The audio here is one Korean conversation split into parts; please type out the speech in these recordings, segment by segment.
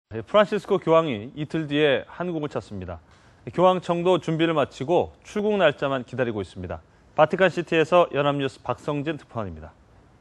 프란치스코 교황이 이틀 뒤에 한국을 찾습니다. 교황청도 준비를 마치고 출국 날짜만 기다리고 있습니다. 바티칸시티에서 연합뉴스 박성진 특파원입니다.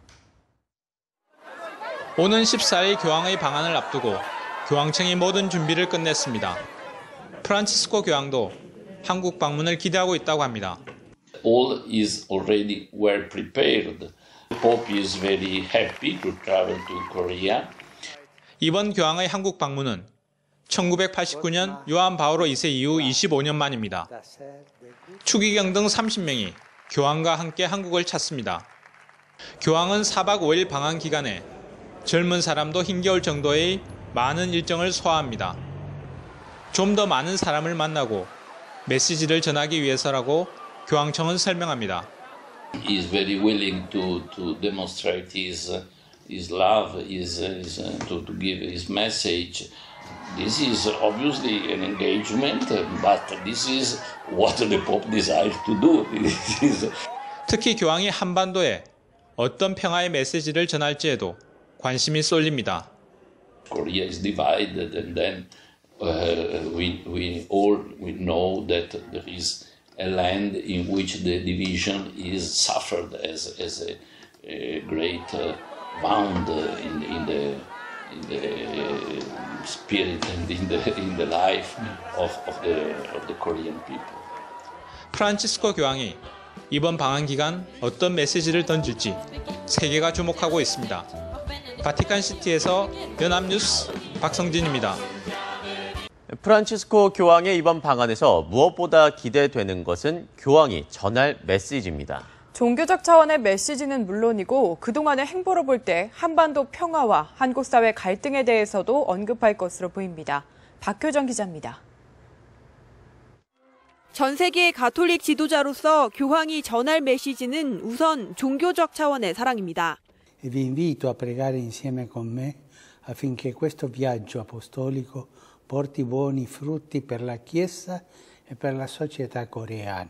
오는 14일 교황의 방한을 앞두고 교황청이 모든 준비를 끝냈습니다. 프란치스코 교황도 한국 방문을 기대하고 있다고 합니다. All is already well prepared. The Pope is very happy to travel to Korea. 이번 교황의 한국 방문은 1989년 요한 바오로 2세 이후 25년 만입니다. 추기경 등 30명이 교황과 함께 한국을 찾습니다. 교황은 4박 5일 방한 기간에 젊은 사람도 힘겨울 정도의 많은 일정을 소화합니다. 좀 더 많은 사람을 만나고 메시지를 전하기 위해서라고 교황청은 설명합니다. He is very willing to demonstrate his love, to give his message. This is obviously an engagement, but this is what the Pope decides to do. 특히 교황이 한반도에 어떤 평화의 메시지를 전할지에도 관심이 쏠립니다. Korea is divided, and then we know that there is a land in which the division is suffered as a great wound in the spirit and in the life of the Korean people. 프란치스코 교황이 이번 방한 기간 어떤 메시지를 던질지 세계가 주목하고 있습니다. 바티칸시티에서 연합뉴스 박성진입니다. 프란치스코 교황의 이번 방한에서 무엇보다 기대되는 것은 교황이 전할 메시지입니다. 종교적 차원의 메시지는 물론이고 그동안의 행보로 볼 때 한반도 평화와 한국 사회 갈등에 대해서도 언급할 것으로 보입니다. 박효정 기자입니다. 전 세계의 가톨릭 지도자로서 교황이 전할 메시지는 우선 종교적 차원의 사랑입니다. Vi invito a pregare insieme con me affinché questo viaggio apostolico porti buoni frutti per la Chiesa e per la società coreana.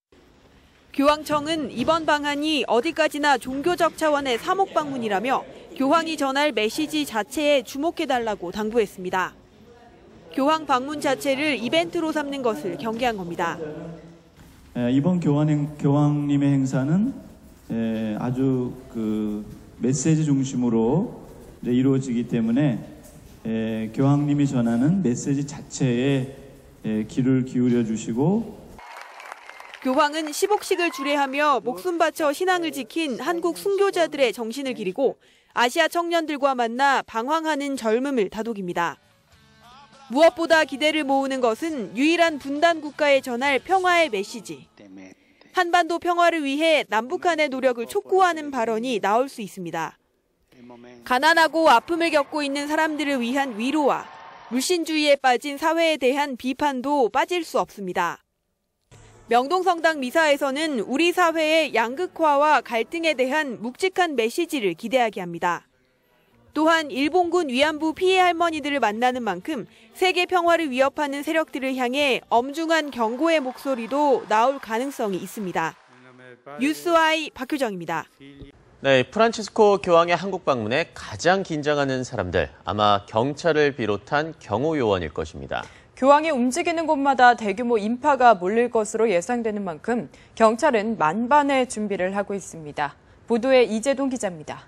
교황청은 이번 방한이 어디까지나 종교적 차원의 사목 방문이라며 교황이 전할 메시지 자체에 주목해달라고 당부했습니다. 교황 방문 자체를 이벤트로 삼는 것을 경계한 겁니다. 이번 교황님의 행사는 아주 메시지 중심으로 이루어지기 때문에 교황님이 전하는 메시지 자체에 귀를 기울여 주시고 교황은 시복식을 주례하며 목숨 바쳐 신앙을 지킨 한국 순교자들의 정신을 기리고 아시아 청년들과 만나 방황하는 젊음을 다독입니다. 무엇보다 기대를 모으는 것은 유일한 분단 국가에 전할 평화의 메시지. 한반도 평화를 위해 남북한의 노력을 촉구하는 발언이 나올 수 있습니다. 가난하고 아픔을 겪고 있는 사람들을 위한 위로와 물신주의에 빠진 사회에 대한 비판도 빠질 수 없습니다. 명동성당 미사에서는 우리 사회의 양극화와 갈등에 대한 묵직한 메시지를 기대하게 합니다. 또한 일본군 위안부 피해 할머니들을 만나는 만큼 세계 평화를 위협하는 세력들을 향해 엄중한 경고의 목소리도 나올 가능성이 있습니다. 뉴스와이 박효정입니다. 네, 프란치스코 교황의 한국 방문에 가장 긴장하는 사람들, 아마 경찰을 비롯한 경호 요원일 것입니다. 교황이 움직이는 곳마다 대규모 인파가 몰릴 것으로 예상되는 만큼 경찰은 만반의 준비를 하고 있습니다. 보도에 이재동 기자입니다.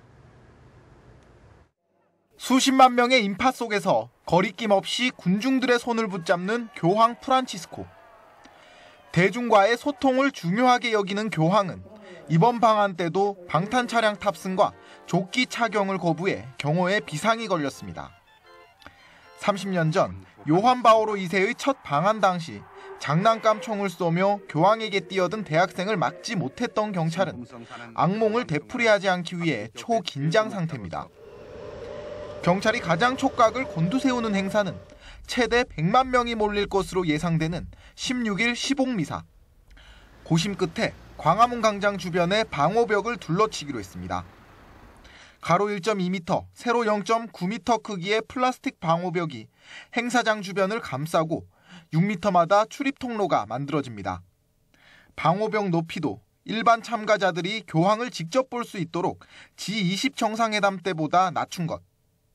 수십만 명의 인파 속에서 거리낌 없이 군중들의 손을 붙잡는 교황 프란치스코. 대중과의 소통을 중요하게 여기는 교황은 이번 방한 때도 방탄 차량 탑승과 조끼 착용을 거부해 경호에 비상이 걸렸습니다. 30년 전 요한 바오로 2세의 첫 방한 당시 장난감 총을 쏘며 교황에게 뛰어든 대학생을 막지 못했던 경찰은 악몽을 되풀이하지 않기 위해 초긴장 상태입니다. 경찰이 가장 촉각을 곤두세우는 행사는 최대 100만 명이 몰릴 것으로 예상되는 16일 시복미사. 고심 끝에 광화문 광장 주변의 방호벽을 둘러치기로 했습니다. 가로 1.2m, 세로 0.9m 크기의 플라스틱 방호벽이 행사장 주변을 감싸고 6m마다 출입 통로가 만들어집니다. 방호벽 높이도 일반 참가자들이 교황을 직접 볼 수 있도록 G20 정상회담 때보다 낮춘 것.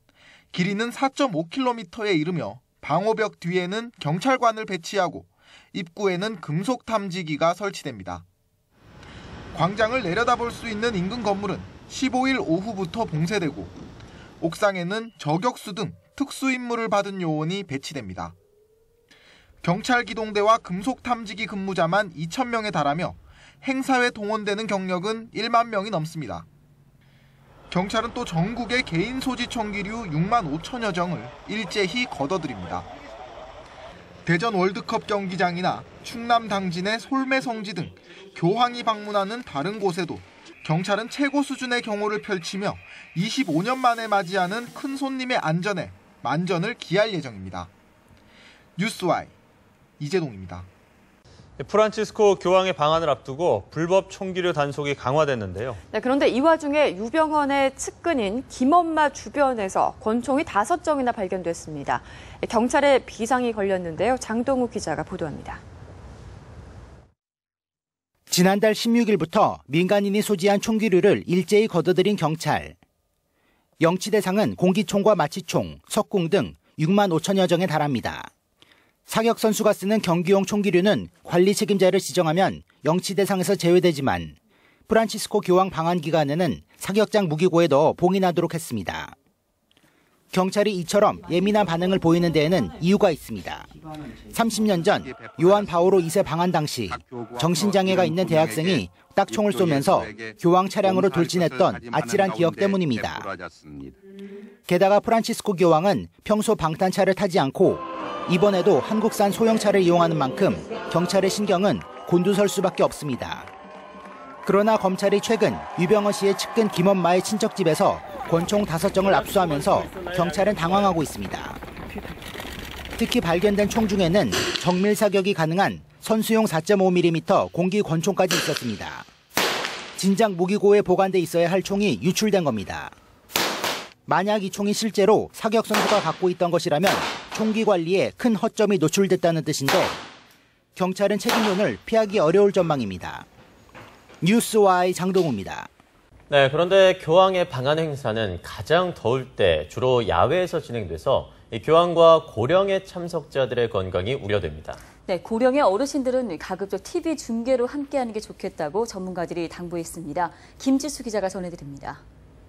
길이는 4.5km에 이르며 방호벽 뒤에는 경찰관을 배치하고 입구에는 금속 탐지기가 설치됩니다. 광장을 내려다볼 수 있는 인근 건물은 15일 오후부터 봉쇄되고 옥상에는 저격수 등 특수임무를 받은 요원이 배치됩니다. 경찰 기동대와 금속 탐지기 근무자만 2,000명에 달하며 행사에 동원되는 경력은 1만 명이 넘습니다. 경찰은 또 전국의 개인 소지 총기류 6만 5천여 정을 일제히 걷어들입니다. 대전 월드컵 경기장이나 충남 당진의 솔매성지 등 교황이 방문하는 다른 곳에도 경찰은 최고 수준의 경호를 펼치며 25년 만에 맞이하는 큰 손님의 안전에 만전을 기할 예정입니다. 뉴스와이 이재동입니다. 프란치스코 교황의 방한을 앞두고 불법 총기류 단속이 강화됐는데요. 네, 그런데 이 와중에 유병헌의 측근인 김엄마 주변에서 권총이 5정이나 발견됐습니다. 경찰에 비상이 걸렸는데요. 장동욱 기자가 보도합니다. 지난달 16일부터 민간인이 소지한 총기류를 일제히 걷어들인 경찰. 영치 대상은 공기총과 마취총, 석궁 등 6만 5천여 정에 달합니다. 사격 선수가 쓰는 경기용 총기류는 관리 책임자를 지정하면 영치 대상에서 제외되지만 프란치스코 교황 방한 기간에는 사격장 무기고에 넣어 봉인하도록 했습니다. 경찰이 이처럼 예민한 반응을 보이는 데에는 이유가 있습니다. 30년 전 요한 바오로 2세 방한 당시 정신장애가 있는 대학생이 딱총을 쏘면서 교황 차량으로 돌진했던 아찔한 기억 때문입니다. 게다가 프란치스코 교황은 평소 방탄차를 타지 않고 이번에도 한국산 소형차를 이용하는 만큼 경찰의 신경은 곤두설 수밖에 없습니다. 그러나 검찰이 최근 유병헌 씨의 측근 김엄마의 친척집에서 권총 5정을 압수하면서 경찰은 당황하고 있습니다. 특히 발견된 총 중에는 정밀 사격이 가능한 선수용 4.5mm 공기 권총까지 있었습니다. 진작 무기고에 보관돼 있어야 할 총이 유출된 겁니다. 만약 이 총이 실제로 사격 선수가 갖고 있던 것이라면 총기 관리에 큰 허점이 노출됐다는 뜻인데 경찰은 책임론을 피하기 어려울 전망입니다. 뉴스와이 장동우입니다. 네, 그런데 교황의 방한 행사는 가장 더울 때 주로 야외에서 진행돼서 교황과 고령의 참석자들의 건강이 우려됩니다. 네, 고령의 어르신들은 가급적 TV 중계로 함께하는 게 좋겠다고 전문가들이 당부했습니다. 김지수 기자가 전해드립니다.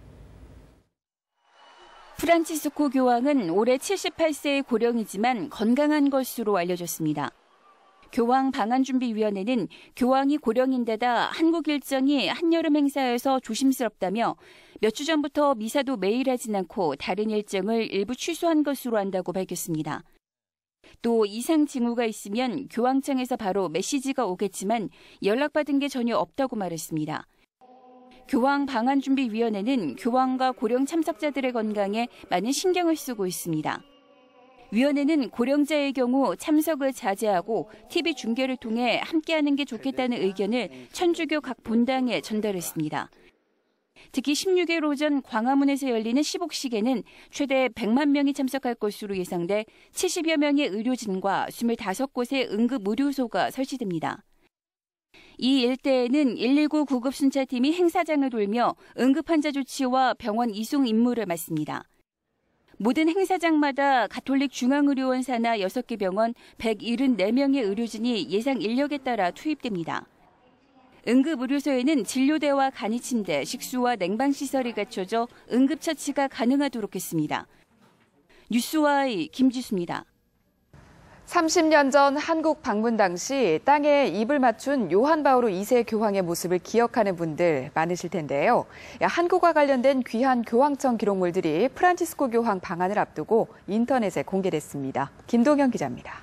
프란치스코 교황은 올해 78세의 고령이지만 건강한 것으로 알려졌습니다. 교황 방한준비위원회는 교황이 고령인데다 한국 일정이 한여름 행사여서 조심스럽다며 몇 주 전부터 미사도 매일 하진 않고 다른 일정을 일부 취소한 것으로 안다고 밝혔습니다. 또 이상 징후가 있으면 교황청에서 바로 메시지가 오겠지만 연락받은 게 전혀 없다고 말했습니다. 교황 방한준비위원회는 교황과 고령 참석자들의 건강에 많은 신경을 쓰고 있습니다. 위원회는 고령자의 경우 참석을 자제하고 TV 중계를 통해 함께하는 게 좋겠다는 의견을 천주교 각 본당에 전달했습니다. 특히 16일 오전 광화문에서 열리는 시복식에는 최대 100만 명이 참석할 것으로 예상돼 70여 명의 의료진과 25곳의 응급의료소가 설치됩니다. 이 일대에는 119 구급순찰팀이 행사장을 돌며 응급환자 조치와 병원 이송 임무를 맡습니다. 모든 행사장마다 가톨릭 중앙의료원 산하 6개 병원 174명의 의료진이 예상 인력에 따라 투입됩니다. 응급의료소에는 진료대와 간이침대, 식수와 냉방시설이 갖춰져 응급처치가 가능하도록 했습니다. 뉴스와이 김지수입니다. 30년 전 한국 방문 당시 땅에 입을 맞춘 요한 바오로 2세 교황의 모습을 기억하는 분들 많으실 텐데요. 한국과 관련된 귀한 교황청 기록물들이 프란치스코 교황 방한을 앞두고 인터넷에 공개됐습니다. 김동현 기자입니다.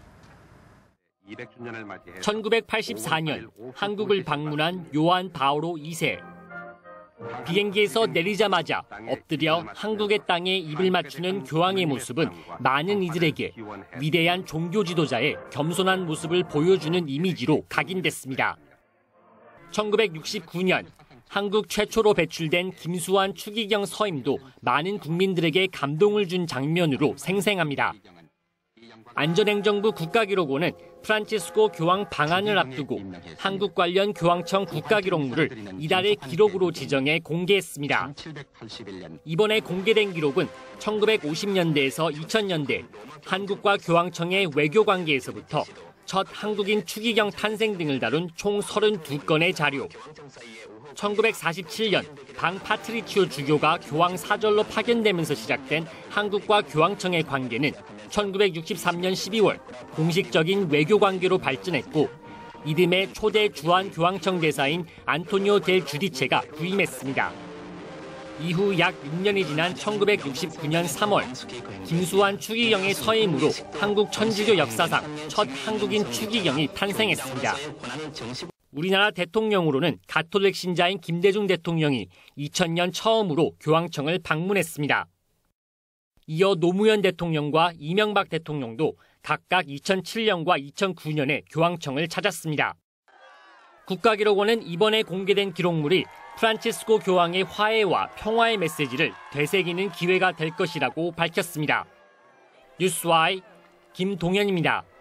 1984년 한국을 방문한 요한 바오로 2세. 비행기에서 내리자마자 엎드려 한국의 땅에 입을 맞추는 교황의 모습은 많은 이들에게 위대한 종교 지도자의 겸손한 모습을 보여주는 이미지로 각인됐습니다. 1969년 한국 최초로 배출된 김수환 추기경 서임도 많은 국민들에게 감동을 준 장면으로 생생합니다. 안전행정부 국가기록원은 프란치스코 교황 방한을 앞두고 한국 관련 교황청 국가기록물을 이달의 기록으로 지정해 공개했습니다. 이번에 공개된 기록은 1950년대에서 2000년대 한국과 교황청의 외교 관계에서부터 첫 한국인 추기경 탄생 등을 다룬 총 32건의 자료. 1947년 방 파트리치오 주교가 교황 사절로 파견되면서 시작된 한국과 교황청의 관계는 1963년 12월 공식적인 외교 관계로 발전했고 이듬해 초대 주한 교황청 대사인 안토니오 델 주디체가 부임했습니다. 이후 약 6년이 지난 1969년 3월 김수환 추기경의 서임으로 한국 천주교 역사상 첫 한국인 추기경이 탄생했습니다. 우리나라 대통령으로는 가톨릭 신자인 김대중 대통령이 2000년 처음으로 교황청을 방문했습니다. 이어 노무현 대통령과 이명박 대통령도 각각 2007년과 2009년에 교황청을 찾았습니다. 국가기록원은 이번에 공개된 기록물이 프란치스코 교황의 화해와 평화의 메시지를 되새기는 기회가 될 것이라고 밝혔습니다. 뉴스와이 김동현입니다.